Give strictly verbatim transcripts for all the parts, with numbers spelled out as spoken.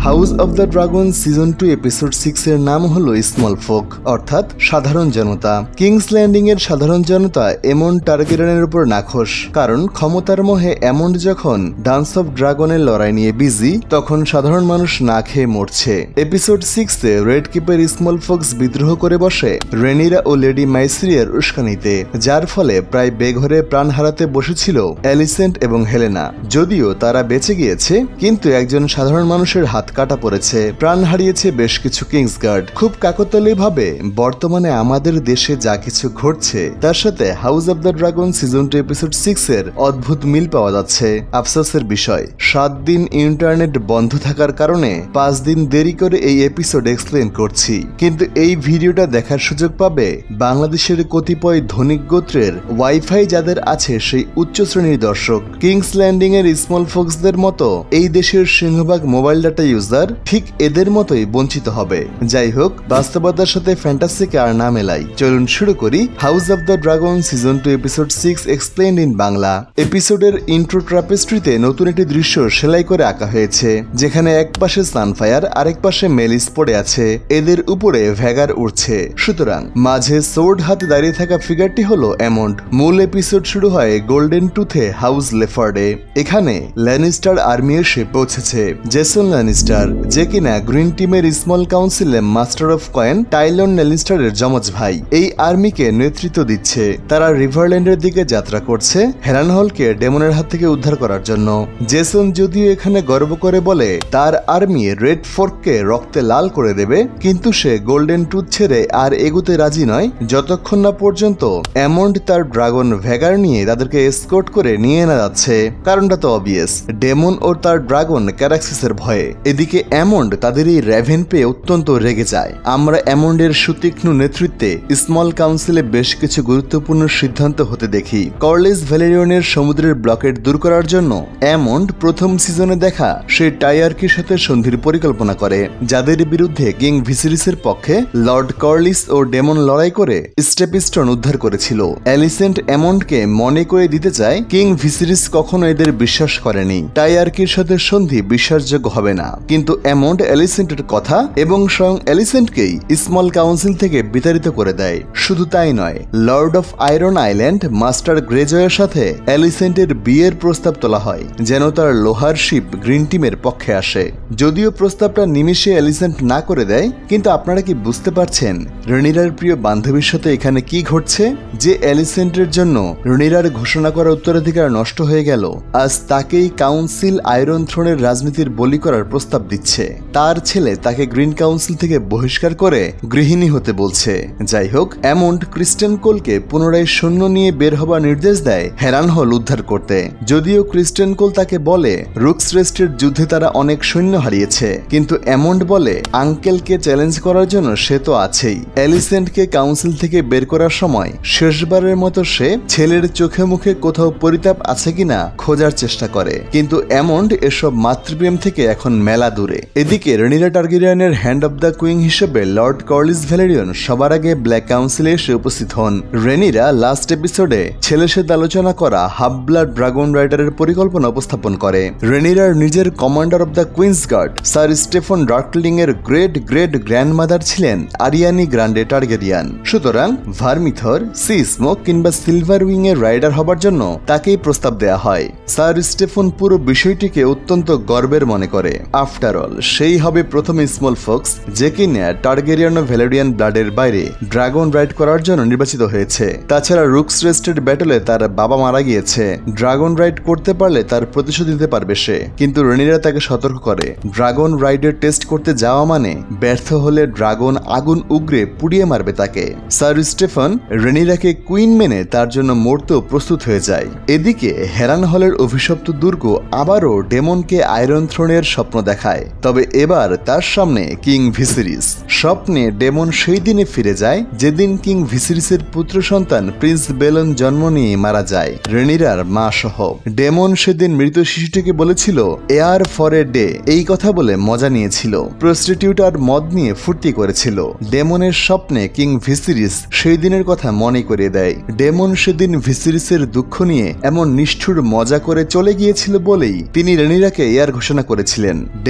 House of the dragon season two episode six এর নাম হলো স্মল ফোক, অর্থাৎ সাধারণ জনতা। কিংস ল্যান্ডিং এর সাধারণ জনতা এমন্ড টারগেরিয়ানের উপর নাখোশ, কারণ ক্ষমতার মোহে এমন্ড যখন ডান্স অফ ড্রাগনের লড়াই নিয়ে বিজি, তখন সাধারণ মানুষ না খেয়ে মরছে। এপিসোড সিক্স এ রেড কিপের স্মল ফোক্স বিদ্রোহ করে বসে রেনিরা ও লেডি মাইসিরিয়ার উস্কানিতে, যার ফলে প্রায় বেঘরে প্রাণ হারাতে বসেছিল অ্যালিসেন্ট এবং হেলেনা। যদিও তারা বেঁচে গিয়েছে, কিন্তু একজন সাধারণ মানুষের হাত কাটা পড়েছে, প্রাণ হারিয়েছে বেশ কিছু কিংসগার্ড। খুব কাকতালীয় ভাবে বর্তমানে আমাদের দেশে যা কিছু ঘটছে তার সাথে house of the dragon season two episode six এর অদ্ভুত মিল পাওয়া যাচ্ছে। আফসোসের বিষয়, সাত দিন ইন্টারনেট বন্ধ থাকার কারণে পাঁচ দিন দেরি করে এই এপিসোড এক্সপ্লেন করছি, কিন্তু এই ভিডিওটা দেখার সুযোগ পাবে বাংলাদেশের কতিপয় ধনিক গোত্রের ওয়াইফাই যাদের আছে সেই উচ্চ শ্রেণীর দর্শক। কিংস ল্যান্ডিং এর স্মল ফোক্সদের মতো এই দেশের সিংহভাগ মোবাইল ডাটা ইউজার ঠিক এদের মতোই বঞ্চিত হবে। যাই হোক, বাস্তবতার সাথে ফ্যান্টাসিকে আর না মেলাই, চলুন শুরু করি house of the dragon season two episode six explained in Bangla. এপিসোডের ইন্ট্রো ট্রাপেস্ট্রিতে নতুন একটি দৃশ্য সেলাই করে আঁকা হয়েছে, যেখানে এক পাশে সানফায়ার আরেক পাশে মেলিস পড়ে আছে, এদের উপরে ভ্যাগার উঠছে। সুতরাং মাঝে সোর্ড হাতে দাঁড়িয়ে থাকা ফিগারটি হলো এমন্ড। মূল এপিসোড শুরু হয় গোল্ডেন টুথে হাউস লেফার্ডে। এখানে ল্যানিস্টার আর্মি এসে পৌঁছেছে। জেসন ল্যানিস্টার, যে কিনা গ্রিন টিমের স্মল কাউন্সিলে মাস্টার অফ কয়েন টাইলন ল্যানিস্টারের যমজ ভাই, এই আর্মিকে নেতৃত্ব দিচ্ছে। তারা রিভারল্যান্ডের দিকে যাত্রা করছে হেরানহলকে ডেমনের হাত থেকে উদ্ধার করার জন্য। জেসন যদিও এখানে গর্ব করে বলে তার আর্মি রেড ফোর্ককে রক্তে লাল করে দেবে, কিন্তু সে গোল্ডেন টুথ ছেড়ে আর এগুতে রাজি নয় যতক্ষণ না পর্যন্ত এমন্ড তার ড্রাগন ভ্যাগার নিয়ে তাদেরকে এসকর্ট করে নিয়ে না যাচ্ছে। কারণটা তো অবভিয়াস, ডেমন ও তার ড্রাগন ক্যারাক্সিসের ভয়ে। এদিকে এমন্ড তাদের এই র্যাভেন পেয়ে অত্যন্ত রেগে যায়। আমরা এমন্ডের সুতীক্ষ্ণ নেতৃত্বে স্মল কাউন্সিলে বেশ কিছু গুরুত্বপূর্ণ সিদ্ধান্ত হতে দেখি। কর্লিস ভ্যালেরিয়নের সমুদ্রের ব্লকেট দূর করার জন্য এমন্ড প্রথম সিজনে দেখা সেই টাইয়ার্কির সাথে সন্ধির পরিকল্পনা করে, যাদের বিরুদ্ধে কিং ভিসিরিসের পক্ষে লর্ড কর্লিস ও ডেমন লড়াই করে স্টেপিস্টন উদ্ধার করেছিল। অ্যালিসেন্ট এমন্ডকে মনে করে দিতে চায় কিং ভিসিরিস কখনো এদের বিশ্বাস করেনি, টাইয়ার্কির সাথে সন্ধি বিশ্বাসযোগ্য হবে না। কিন্তু এমন্ড অ্যালিসেন্টের কথা এবং স্বয়ং অ্যালিসেন্টকেই স্মল কাউন্সিল থেকে বিতাড়িত করে দেয়। শুধু তাই নয়, lord of Iron Island master গ্রেজয়ের সাথে অ্যালিসেন্টের বিয়ের প্রস্তাব তোলা হয়, যেন তার লোহার শিপ গ্রিন টিমের পক্ষে আসে। যদিও প্রস্তাবটা নিমিষে অ্যালিসেন্ট না করে দেয়, কিন্তু আপনারা কি বুঝতে পারছেন রেনিরার প্রিয় বান্ধবীর সাথে এখানে কি ঘটছে? যে অ্যালিসেন্টের জন্য রেনিরার ঘোষণা করা উত্তরাধিকার নষ্ট হয়ে গেল, আজ তাকেই কাউন্সিল আয়রন থ্রোনের রাজনীতির বলি করার প্রস্তাব দিচ্ছে। তার ছেলে তাকে গ্রিন কাউন্সিল থেকে বহিষ্কার করে গৃহিণী হতে বলছে। যাই হোক, এমন্ড ক্রিস্টেন কোলকে পুনরায় সৈন্য নিয়ে বের হবার নির্দেশ দেয় হেরানহল উদ্ধার করতে। যদিও ক্রিস্টেন কোল তাকে বলে রুক্সরেস্টের যুদ্ধে তারা অনেক সৈন্য হারিয়েছে, কিন্তু এমন্ড বলে আঙ্কেলকে চ্যালেঞ্জ করার জন্য সে তো আছেই। অ্যালিসেন্টকে কাউন্সিল থেকে বের করার সময় শেষবারের মতো সে ছেলের চোখে মুখে কোথাও পরিতাপ আছে কিনা খোঁজার চেষ্টা করে, কিন্তু এমন্ড এসব মাতৃপ্রেম থেকে এখন মেলা দূরে। এদিকে রেনিরা টারগেরিয়ানের হ্যান্ড অব দ্য কুইং হিসেবে লর্ড কর্লিস ভ্যালেরিয়ন সবার আগে ব্ল্যাক কাউন্সিলে এসে উপস্থিত হন। রেনিরা লাস্ট এপিসোডে ছেলের সাথে আলোচনা করা হাফ ব্লাড ড্রাগন রাইডারের পরিকল্পনা উপস্থাপন করে। রেনিরার নিজের commander of the Queen's guard sir Steffon Darklyn এর গ্রেট গ্রেট গ্র্যান্ডমাদার ছিলেন আরিয়ানি গ্রান্ডে টারগেরিয়ান। সুতরাং ভার্মিথর, সি স্মোক কিংবা সিলভার উইং এর রাইডার হবার জন্য তাকেই প্রস্তাব দেয়া হয়। স্যার স্টেফন পুরো বিষয়টিকে অত্যন্ত গর্বের মনে করে। আফটার অল, সেই হবে প্রথম স্মল ফক্স যে কিনা টারগেরিয়ান ও ভ্যালেরিয়ান ব্লাডের বাইরে ড্রাগন রাইড করার জন্য নির্বাচিত হয়েছে। তাছাড়া রুক্স রেস্টেড ব্যাটলে তার বাবা মারা গিয়েছে, ড্রাগন রাইড করতে পারলে তার প্রতিশোধ নিতে পারবে সে। কিন্তু রেনিরা তাকে সতর্ক করে ড্রাগন রাইডের টেস্ট করতে যাওয়া মানে ব্যর্থ হলে ড্রাগন আগুন উগরে পুড়িয়ে মারবে তাকে। স্যার স্টেফন রেনিরাকে কুইন মেনে তার জন্য মরতেও প্রস্তুত হয়ে যায়। এদিকে হেরানহলের অভিশপ্ত দুর্গ আবারও ডেমনকে আয়রন থ্রোনের স্বপ্ন দেখায়, তবে এবার তার সামনে কিং ভিসিরিস। স্বপ্নে ডেমন সেই দিনে ফিরে যায় যেদিন কিং ভিসিরিসের পুত্র সন্তান প্রিন্স বেলন জন্ম নিয়ে মারা যায় রেনিরার মা সহ। ডেমন সেদিন মৃত শিশুটিকে বলেছিল এয়ার ফর এ ডে, এই কথা বলে মজা নিয়েছিল। প্রস্টিটিউট আর মদ নিয়ে ফুর্তি করেছিল। ডেমনের স্বপ্নে কিং ভিসিরিস সেই দিনের কথা মনে করিয়ে দেয়। ডেমন সেদিন ভিসিরিসের দুঃখ নিয়ে এমন নিষ্ঠুর মজা করে চলে গিয়েছিল বলেই তিনি রেনিরাকে এয়ার ঘোষণা করেছিলেন।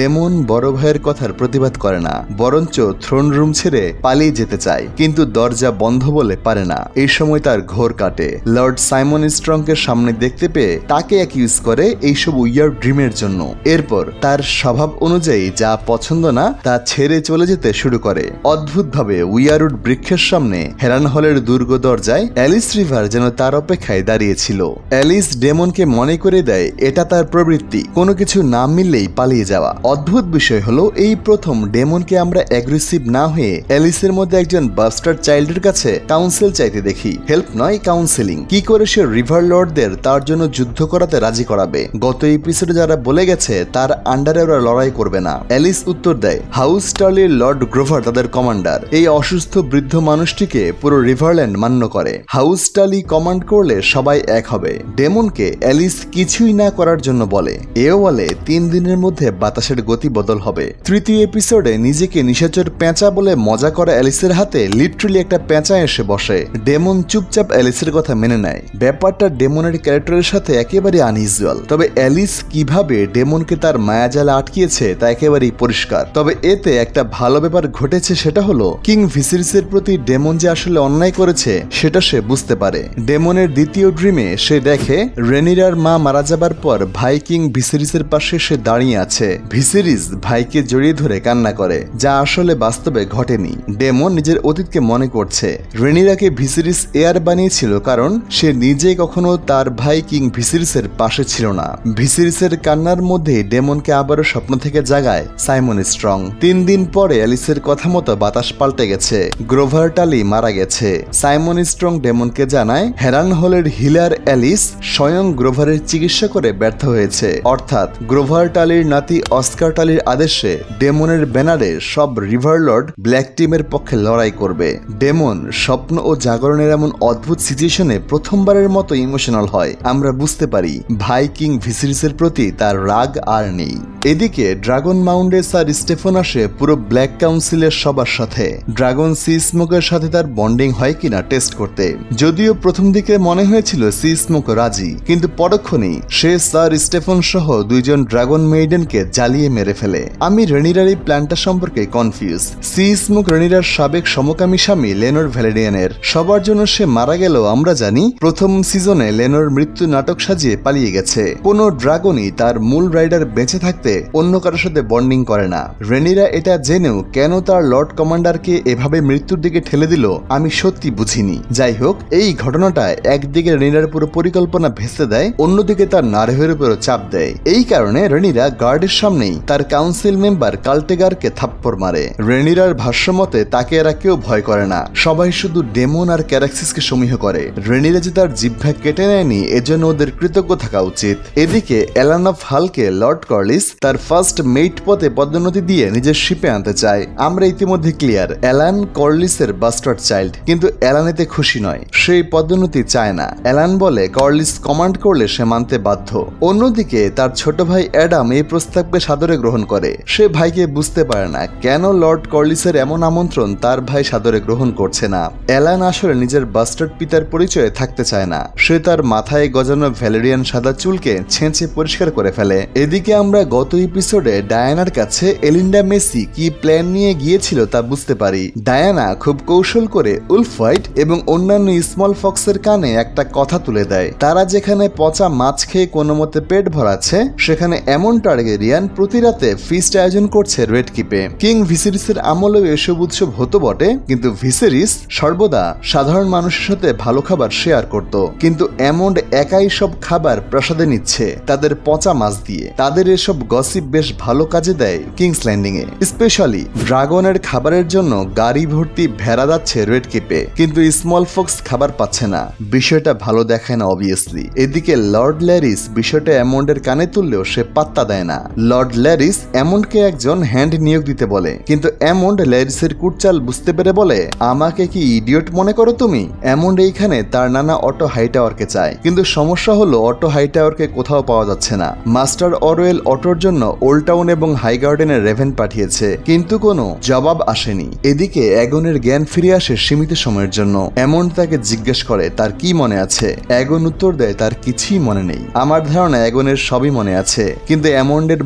ডেমন বড় ভাইয়ের কথার প্রতিবাদ করে না, বরঞ্চ থ্রোন রুম ছেড়ে পালিয়ে যেতে চায়, কিন্তু দরজা বন্ধ বলে পারে না। এই সময় তার ঘোর কাটে। লর্ড সাইমন স্ট্রংকে সামনে দেখতে পেয়ে তাকে অ্যাকিউজ করে এইসব উইয়ার ড্রিমের জন্য। এরপর তার স্বভাব অনুযায়ী যা পছন্দ না তা ছেড়ে চলে যেতে শুরু করে। অদ্ভুতভাবে উইয়ারউড বৃক্ষের সামনে হেরান হলের দুর্গ দরজায় অ্যালিস রিভার যেন তার অপেক্ষায় দাঁড়িয়েছিল। অ্যালিস ডেমনকে মনে করে দেয় এটা তার প্রবৃত্তি, কোনো কিছু না মিললেই পালিয়ে যাওয়া। অদ্ভুত বিষয় হলো এই প্রথম ডেমনকে আমরা অ্যাগ্রেসিভ না হয়ে অ্যালিসের মধ্যে একজন বাস্টার্ড চাইল্ডের কাছে কাউন্সিল চাইতে দেখি। হেল্প নয়, কাউন্সেলিং। কি করে সে রিভার লর্ডদের তার জন্য যুদ্ধ করাতে রাজি করাবে? গত এপিসোডে যারা বলে গেছে তার আন্ডারে ওরা লড়াই করবে না। অ্যালিস উত্তর দেয় হাউস টার্লির লর্ড গ্রোভার তাদের কমান্ডার। এই অসুস্থ বৃদ্ধ মানুষটিকে পুরো রিভারল্যান্ড মান্য করে। হাউস টার্লি কমান্ড করলে সবাই এক হবে। ডেমনকে অ্যালিস কিছুই না করার জন্য বলে। এও বলে তিন দিনের মধ্যে বাতাসের গতি বদল হবে। তৃতীয় এপিসোডে নিজেকে নিশাচর পেঁচা বলে মজা করা অ্যালিসের হাতে লিটারালি একটা পেঁচা এসে বসে। ডেমন চুপচাপ অ্যালিসের কথা মেনে নেয়। ব্যাপারটা ডেমনের ক্যারেক্টারের সাথে একেবারে আনইউজুয়াল। তবে অ্যালিস কিভাবে ডেমনকে তার মায়াজালে আটকিয়েছে তা একেবারেই পরিষ্কার। তবে এতে একটা ভালো ব্যাপার ঘটেছে, সেটা হলো কিং ভিসেরিসের প্রতি ডেমন যে আসলে অন্যায় করেছে সেটা সে বুঝতে পারে। ডেমনের দ্বিতীয় ড্রিমে সে দেখে রেনিরার মা মারা যাবার পর ভাই কিং ভিসেরিসের পাশে সে দাঁড়িয়ে আছে। ভিসেরিস ভাইকে জড়িয়ে ধরে কান্না করে, যা আসলে বাস্তবে ঘটেনি। ডেমন নিজের অতীতকে মনে করছে। রেনিরাকে ভিসেরিস এয়ার বানিয়েছিল কারণ সে নিজে কখনো তার ভাই কিং ভিসেরিসের পাশে ছিল না। ভিসেরিসের কান্নার মধ্যে ডেমনকে আবারও স্বপ্ন থেকে জাগায় সাইমন স্ট্রং। তিন দিন পরে অ্যালিসের কথা মতো বাতাস পাল্টে গেছে। গ্রোভার টালি মারা গেছে। সাইমন স্ট্রং ডেমনকে জানায় হেরান হলের হিলার অ্যালিস স্বয়ং গ্রোভারের চিকিৎসা করে ব্যর্থ হয়েছে। অর্থাৎ গ্রোভার টালির নাতি অস্কার টালির আদেশে ডেমনের ব্যানারে সব রিভার লর্ড ব্ল্যাক টিমের পক্ষে লড়াই করবে। ডেমন স্বপ্ন ও জাগরণের এমন অদ্ভুত সিচুয়েশনে প্রথমবারের মতো ইমোশনাল হয়। আমরা বুঝতে পারি ভাই কিং ভিসেরিসের প্রতি তার রাগ আর নেই। এদিকে ড্রাগন মাউন্টে স্যার স্টেফন আসে পুরো ব্ল্যাক কাউন্সিলের সবার সাথে। ড্রাগন সি স্মোকের সাথে তার বন্ডিং হয় কিনা টেস্ট করতে। যদিও প্রথম দিকে মনে হয়েছিল সি স্মোক রাজি, কিন্তু পরক্ষণেই সে স্যার স্টেফন সহ দুইজন ড্রাগন মেইডেনকে জ্বালিয়ে মেরে ফেলে। আমি রেনিরার এই প্ল্যানটা সম্পর্কে কনফিউজ। সি স্মোক রেনিরার সাবেক সমকামী স্বামী লেনোর ভ্যালেডিয়ানের। সবার জন্য সে মারা গেলেও আমরা জানি প্রথম সিজনে লেনোর মৃত্যু নাটক সাজিয়ে পালিয়ে গেছে। কোনো ড্রাগনই তার মূল রাইডার বেঁচে থাকতে অন্য কারোর সাথে বন্ডিং করে না। রেনিরা এটা জেনেও কেন তার লর্ড কমান্ডারকে এভাবে মৃত্যুর দিকে ঠেলে দিল আমি সত্যি বুঝিনি। যাই হোক, এই ঘটনাটা একদিকে রেনিরার পুরো পরিকল্পনা ভেস্তে দেয়, অন্যদিকে তার নার্ভের উপরও চাপ দেয়। এই কারণে রেনিরা গার্ডের সামনেই তার কাউন্সিল মেম্বার কাল্টেগারকে থাপ্পড় মারে। রেনিরার ভাষ্যমতে তাকে এরা কেউ ভয় করে না, সবাই শুধু ডেমন আর ক্যারাক্সিসকে সমীহ করে। রেনিরা যে তার জিহ্বা কেটে নেয়নি এজন্য ওদের কৃতজ্ঞ থাকা উচিত। এদিকে অ্যালান অফ হালকে লর্ড কর্লিস তার ফার্স্ট মেইট পদে পদোন্নতি দিয়ে নিজের শিপে আনতে চায়। আমরা ইতিমধ্যে ক্লিয়ার অ্যালান কর্লিসের বাস্টার্ড চাইল্ড, কিন্তু অ্যালান এতে খুশি নয়। সেই পদোন্নতি চায় না। অ্যালান বলে কর্লিস কমান্ড করলে সে মানতে বাধ্য। অন্যদিকে তার ছোট ভাই অ্যাডাম এই প্রস্তাবকে সাদরে গ্রহণ করে। সে ভাইকে বুঝতে পারে না কেন লর্ড কর্লিসের এমন আমন্ত্রণ তার ভাই সাদরে গ্রহণ করছে না। অ্যালান আসলে নিজের বাস্টার্ড পিতার পরিচয়ে থাকতে চায় না। সে তার মাথায় গজানো ভ্যালেরিয়ান সাদা চুলকে ছেঁচে পরিষ্কার করে ফেলে। এদিকে আমরা গত এপিসোডে ডায়ানার কাছে এলিন্ডা মেসি কি প্ল্যান নিয়ে গিয়েছিল তা বুঝতে পারি। ডায়ানা খুব কৌশল করে উলফ হোয়াইট এবং অন্যান্য স্মল ফক্সের কানে একটা কথা তুলে দেয়। তারা যেখানে পচা মাছ খেয়ে কোনো মতে পেট ভরাচ্ছে, সেখানে এমন টার্গেরিয়ান প্রতি রাতে ফিস্ট আয়োজন করছে রেড কিপে। কিং ভিসেরিসের আমলেও এসব উৎসব হতো বটে, কিন্তু ভিসেরিস সর্বদা সাধারণ মানুষের সাথে ভালো খাবার শেয়ার করত। কিন্তু এমন্ড একাই সব খাবার প্রসাদে নিচ্ছে তাদের পচা মাছ দিয়ে। তাদের এসব গসিপ বেশ ভালো কাজে দেয় কিংস ল্যান্ডিং এ। স্পেশালি ড্রাগনের খাবারের জন্য গাড়ি ভর্তি ভেড়া যাচ্ছে রেড কিপে, কিন্তু স্মল ফক্স খাবার পাচ্ছে না। বিষয়টা ভালো দেখায় না অবভিয়াসলি। এদিকে লর্ড ল্যারিস বিষয়টা অ্যামন্ডের কানে তুললেও সে পাত্তা দেয় না। লর্ড ল্যারিস অ্যামন্ডকে একজন হ্যান্ড নিয়োগ দিতে বলে, কিন্তু অ্যামন্ড ল্যারিসের কুটচাল বুঝতে পেরে বলে আমাকে কি ইডিয়ট মনে করো তুমি? অ্যামন্ড এইখানে তার নানা অটো হাইটাওয়ারকে চায়, কিন্তু সমস্যা হলো অটো হাইটাওয়ারকে কোথাও পাওয়া যাচ্ছে না। মাস্টার অরওয়েল অটোর জন্য ওল্ড টাউন এবং হাই গার্ডেনের রেভেন পাঠিয়েছে, কিন্তু কোনো জবাব আসেনি। এদিকে অ্যাগনের জ্ঞান ফিরে আসে সীমিত সময়ের জন্য। অ্যামন্ড তাকে জিজ্ঞেস করে তার কি মনে আছে। অ্যাগন উত্তর দেয় তার কিছুই মনে নেই। আমার ধারণা অ্যাগনের সবই মনে আছে, কিন্তু অ্যামন্ডের ভয়ে সে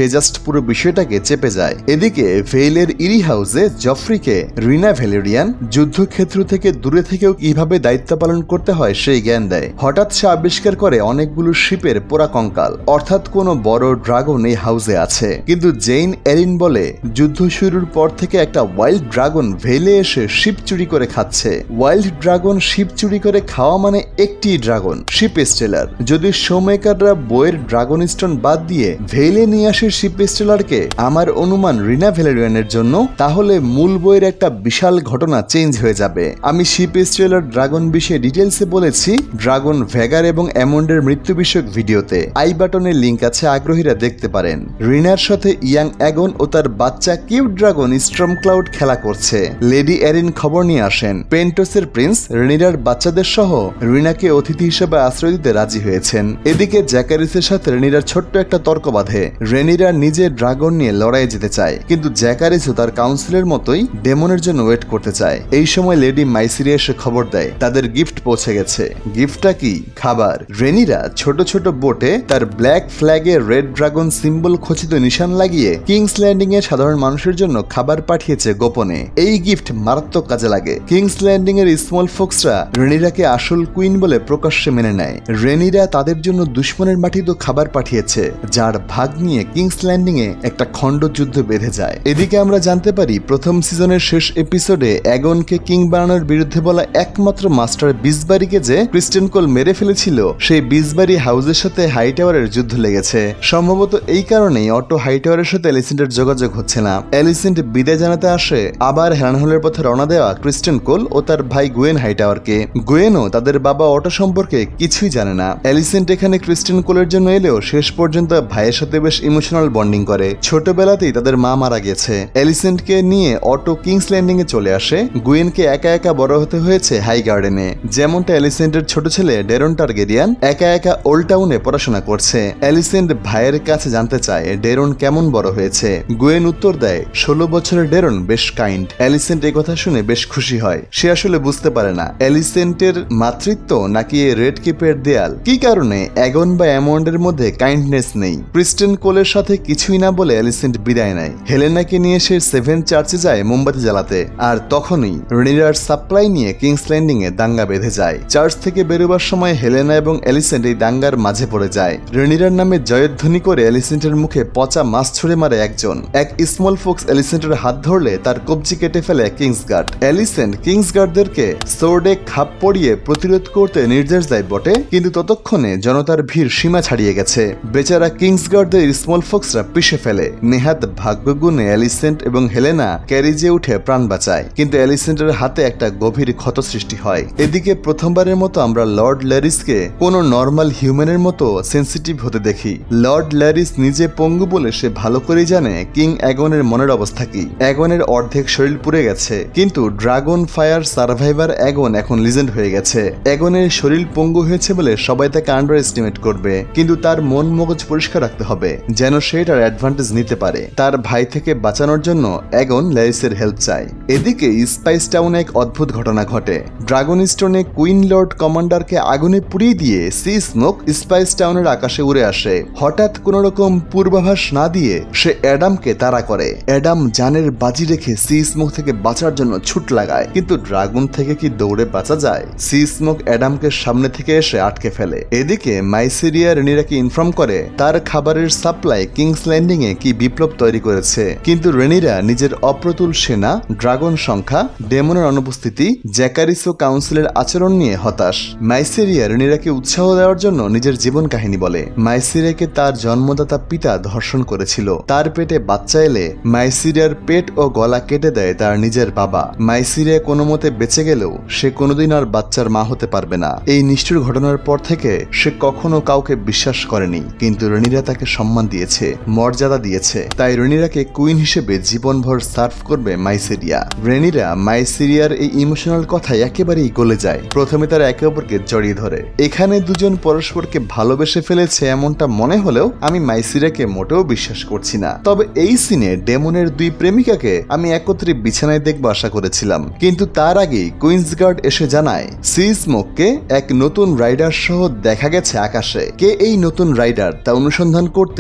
সে জাস্ট পুরো বিষয়টাকে চেপে যায়। এদিকে ভেইলের ইরি হাউসে জফ্রিকে রিনা ভ্যালেরিয়ান যুদ্ধক্ষেত্র থেকে দূরে থেকেও কিভাবে দায়িত্ব পালন করতে হয় সেই জ্ঞান দেয়। হঠাৎ সে আবিষ্কার করে অনেকগুলো শিপের পোড়া কঙ্কাল, অর্থাৎ কোনো বড় ড্রাগন এই হাউসে আছে। কিন্তু জেইন এরিন বলে যুদ্ধ শুরুর পর থেকে একটা ওয়াইল্ড ড্রাগন ভেইলে এসে শিপ চুরি করে খাচ্ছে। ওয়াইল্ড ড্রাগন শিপ চুরি করে খাওয়া মানে একটি ড্রাগন, শিপ স্টেলার। যদি শোমেকাররা বইয়ের ড্রাগন স্টোন বাদ দিয়ে ভেইলে নিয়ে আসে শিপ স্টেলারকে, আমার অনুমান রিনা ভ্যালেরিয়ানের জন্য, তাহলে মূল বইয়ের একটা বিশাল ঘটনা চেঞ্জ হয়ে যাবে। আমি শিপ স্টেলার ড্রাগন বিষয়ে ডিটেলসে বলেছি ড্রাগন ভেগার এবং অ্যামন্ডের মৃত্যু বিষয়ক ভিডিওতে, আই বাটনের লিঙ্ক আছে, আগ্রহীরা দেখতে পারেন। রিনার সাথে ইয়াং অ্যাগন ও তার বাচ্চা কিউট ড্রাগন স্টর্ম ক্লাউড খেলা করছে। লেডি এরিন খবর নিয়ে আসেন পেন্টোসের প্রিন্স রেনিরার বাচ্চাদের সহ রিনাকে অতিথি হিসেবে আশ্রয় দিতে রাজি হয়েছেন। এদিকে জ্যাকারিসের সাথে রেনিরার ছোট্ট একটা তর্ক বাঁধে। রেনিরা নিজে ড্রাগন নিয়ে লড়াইয়ে যেতে চায়, কিন্তু জ্যাকারিসও তার কাউন্সিলের মতোই ডেমনের জন্য ওয়েট করতে চায়। এই সময় লেডি মাইসিরিয়া এসে খবর দেয় তাদের গিফট পৌঁছে গেছে। গিফটটা কি? খাবার। রেনিরা ছোট ছোট বোটে তার ব্ল্যাক ফ্ল্যাগে রেড ড্রাগন সিম্বল খচিত নিশান লাগিয়ে কিংস ল্যান্ডিং এ সাধারণ মানুষের জন্য খাবার পাঠিয়েছে গোপনে। এই গিফট মারাত্মক কাজে লাগে। কিংস ল্যান্ডিং এর স্মল ফোক্সরা রেনিরাকে আসল কুইন বলে প্রকাশ্যে মেনে নেয়। রেনিরা তাদের জন্য দুশ্মনের মাটিতে খাবার পাঠিয়েছে, যার ভাগ নিয়ে কিংস ল্যান্ডিং এ একটা খণ্ড যুদ্ধ বেঁধে যায়। এদিকে আমরা জানতে পারি প্রথম সিজনের শেষ এপিসোডে অ্যাগনকে কিং বানানোর বিরুদ্ধে বলা একমাত্র মাস্টার বিসবারিকে যে ক্রিস্টেন কোল মেরে ফেলেছিল, সেই বিসবারি হাউসের সাথে হাইটাওয়ারের যুদ্ধ লেগেছে। সম্ভবত এই কারণেই অটো হাইটাওয়ারের সাথে এলিসেন্টের যোগাযোগ হচ্ছে না। এলিসেন্ট বিদায় জানাতে আসে আবার হ্যানহোলের পথে রওনা দেওয়া ক্রিস্টেন কোল ও তার ভাই গুয়েন হাইটাওয়ারকে। গুয়েনও তাদের বাবা অটো সম্পর্কে কিছুই জানে না। এলিসেন্ট এখানে ক্রিস্টেন কোলের জন্য এলেও শেষ পর্যন্ত ভাইয়ের সাথে বেশ ইমোশনাল বন্ডিং করে। ছোটবেলাতেই তাদের মা মারা গেছে। এলিসেন্টকে নিয়ে অটো কিংস ল্যান্ডিং এ চলে আসে। গুয়েনকে একা একা বড় হতে হয়েছে হাই গার্ডেনে। যেমনটা এলিসেন্টের ছোট ছেলে ডেরন টারগেরিয়ান একা একা ওল্ড টাউনে পড়াশোনা করছে। এলিসেন্ট ভাইয়ের কাছে জানতে চায় ডেরন কেমন বড় হয়েছে। গুয়েন উত্তর দেয় ষোলো বছরের ডেরন বেশ কাইন্ড। এলিসেন্ট এই কথা শুনে বেশ খুশি হয়। সে আসলে বুঝতে পারে না এলিসেন্টের মাতৃত্ব নাকি রেড কেপের দেয়াল। কি কারণে অ্যাগন বা অ্যামন্ডের মধ্যে কাইন্ডনেস নেই। ক্রিস্টেন কোলের সাথে কিছুই না বলে এলিসেন্ট বিদায় নেয়। হেলেনাকে নিয়ে সে সেভেন চার্চে যায় মোমবাতি জ্বালাতে। আর তখনই রেনিরার সাপ্লাই নিয়ে কিংস ল্যান্ডিং এ দাঙ্গা বেঁধে যায়। চার্চ থেকে বেরোবার সময় হেলেনা এবং এলিসেন্ট এই দাঙ্গার মাঝে পড়ে যায়। রেনিরার নামে জয়ধ্বনি করে এলিসেন্টের মুখে পচা মাছ ছুড়ে মারে একজন। এক স্মল ফোক্স এলিসেন্টের হাত ধরলে তার কবজি কেটে ফেলে কিংস গার্ড। এলিসেন্ট কিংস গার্ডদেরকে সোর্ডে খাপ পড়িয়ে প্রতিরোধ করতে নির্দেশ দেয় বটে, কিন্তু ততক্ষণে জনতার ভিড় সীমা ছাড়িয়ে গেছে। বেচারা কিংস গার্ডদের স্মল ফোক্সরা পিষে ফেলে। নেহাত ভাগ্যগুণে এলিসেন্ট এবং হেলেনা ক্যারিজে উঠে প্রাণ বাঁচায়, কিন্তু এলিসেন্টের হাতে একটা গভীর ক্ষত সৃষ্টি হয়। এদিকে প্রথমবারের মতো আমরা লর্ড ল্যারিসকে কোনো নর্মাল হিউম্যানের মতো সেন্সিটিভ হতে দেখি। লর্ড ল্যারিস নিজে পঙ্গু বলে সে ভালো করেই জানে কিং অ্যাগনের মনের অবস্থা কি। অ্যাগনের অর্ধেক শরীর পুড়ে গেছে, কিন্তু ড্রাগন ফায়ার সার্ভাইভার অ্যাগন এখন লিজেন্ড হয়ে গেছে। অ্যাগনের শরীর পঙ্গু হয়েছে বলে সবাই তাকে আন্ডার এস্টিমেট করবে, কিন্তু তার মন মগজ পরিষ্কার রাখতে হবে যেন সে এটার অ্যাডভান্টেজ নিতে পারে। তার ভাই থেকে বাঁচানোর জন্য অ্যাগন ল্যারিসের হেল্প চায়। এদিকে স্পাইস টাউনে এক অদ্ভুত ঘটনা ঘটে। ড্রাগন স্টোনে কুইন লর্ড কমান্ডারকে আগুনে পুড়িয়ে দিয়ে সি স্মোক স্পাইস টাউনের আকাশে উড়ে আসে। হঠাৎ কোন রকম পূর্বাভাস না দিয়ে সে অ্যাডামকে তাড়া করে। অ্যাডাম জানের বাজি রেখে সি স্মোক থেকে বাঁচার জন্য ছুট লাগায়, কিন্তু ড্রাগন থেকে কি দৌড়ে বাঁচা যায়? সি স্মোক অ্যাডামকে সামনে থেকে এসে আটকে ফেলে। এদিকে মাইসেরিয়া রেনিরাকে ইনফর্ম করে তার খাবারের সাপ্লাই কিংস ল্যান্ডিং এ কি বিপ্লব তৈরি করেছে, কিন্তু রেনিরা নিজের অপ্রতুল সেনা, ড্রাগন সংখ্যা, ডেমনের অনুপস্থিতি, জ্যাকারিস ও কাউন্সিলের আচরণ নিয়ে হতাশ। মাইসেরিয়া রেনিরাকে উৎসাহ দেওয়ার জন্য নিজের জীবন কাহিনী বলে। মাইসেরিয়াকে তার জন্মদাতা পিতা ধর্ষণ করেছিল। তার পেটে বাচ্চা এলে মাইসেরিয়ার পেট ও গলা কেটে দেয় তার নিজের বাবা। মাইসেরিয়া কোনো মতে বেঁচে গেলেও সে কোনোদিন আর বাচ্চার মা হতে পারবে না। এই নিষ্ঠুর ঘটনার পর থেকে সে কখনো কাউকে বিশ্বাস করেনি, কিন্তু রেনিরা তাকে সম্মান দিয়েছে, মর্যাদা দিয়েছে। তাই রেনিরাকে কুইন হিসেবে জীবনভর সার্ভ করবে মাইসেরিয়া। রেনিরা মাইসেরিয়ার এই ইমোশনাল কথায় একেবারেই গলে যায়। প্রথমে তারা একে অপরকে জড়িয়ে ধরে। এখানে দুজন পরস্পরকে ভালোবেসে ফেলেছে এমনটা মনে হলেও আমি মাইসেরিয়াকে মোটেও বিশ্বাস করছি না। তবে এই সিনে ডেমনের দুই প্রেমিকাকে আমি একত্রে বিছানায় দেখবো আশা করেছিলাম, কিন্তু তার আগেই কুইন্স গার্ড এসে জানায় সি স্মোককে এক নতুন রাইডার সহ দেখা গেছে আকাশে। কে এই নতুন রাইডার তা অনুসন্ধান করতে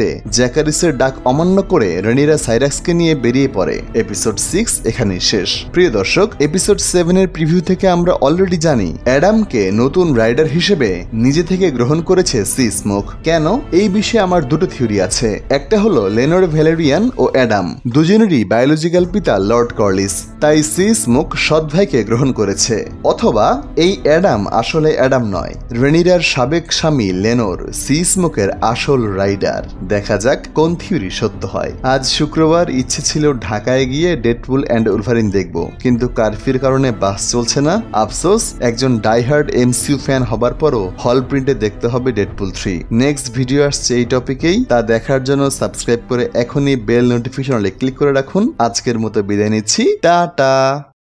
জ্যাকারিসের ডাক অমান্য করে রেনিরা সাইরাক্সকে নিয়ে বেরিয়ে পড়ে। এপিসোড সিক্স এখানেই শেষ। প্রিয় দর্শক, এপিসোড সেভেন এর প্রিভিউ থেকে আমরা অলরেডি জানি অ্যাডামকে নতুন রাইডার হিসেবে নিজে থেকে গ্রহণ করেছে সি স্মোক। কেন? এই বিষয়ে আমার দুটো থিওরি আছে। একটা হলো লেনোর ভ্যালেরিয়ান ও অ্যাডাম দুজনেরই বায়োলজিক্যাল পিতা লর্ড কর্লিস, তাই সি স্মোক সৎ ভাইকে গ্রহণ করেছে। অথবা এই অ্যাডাম আসলে অ্যাডাম নয়, রেনিরার সাবেক স্বামী লেনোর সি স্মোকের আসল রাইডার। দেখা যাক কোন থিওরি সত্য হয়। আজ শুক্রবার, ইচ্ছে ছিল ঢাকায় গিয়ে ডেডপুল অ্যান্ড উলভারিন দেখব, কিন্তু কারফিউর কারণে বাস চলছে না। আফসোস, একজন ডাইহার্ড এমসিইউ ফ্যান হবার পরও হল প্রিন্টে দেখতে হবে ডেডপুল থ্রি। নেক্সট ভিডিও আসছে এই টপিকেই, তা দেখার জন্য সাবস্ক্রাইব করে এখনই বেল নোটিফিকেশন ক্লিক করে রাখুন। আজকের মতো বিদায় নিচ্ছি, টাটা।